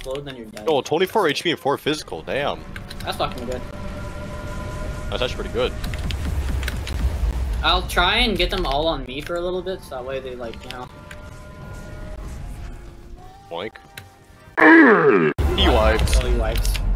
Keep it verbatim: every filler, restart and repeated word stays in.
explode, then you're dead. Oh, twenty-four H P and four physical. Damn. That's fucking good. That's actually pretty good. I'll try and get them all on me for a little bit, so that way they like, you know. Boink. He wipes. Oh, he wipes.